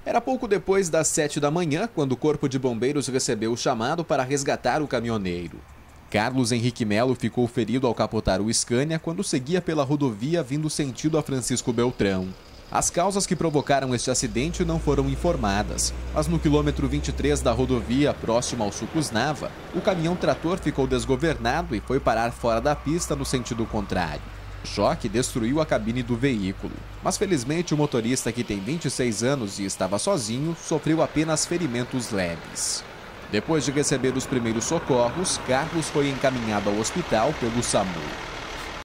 Era pouco depois das 7 da manhã quando o Corpo de Bombeiros recebeu o chamado para resgatar o caminhoneiro. Carlos Henrique Melo ficou ferido ao capotar o Scania quando seguia pela rodovia vindo sentido a Francisco Beltrão. As causas que provocaram este acidente não foram informadas, mas no quilômetro 23 da rodovia, próximo ao Sucos Nava, o caminhão-trator ficou desgovernado e foi parar fora da pista no sentido contrário. O choque destruiu a cabine do veículo, mas felizmente o motorista, que tem 26 anos e estava sozinho, sofreu apenas ferimentos leves. Depois de receber os primeiros socorros, Carlos foi encaminhado ao hospital pelo SAMU.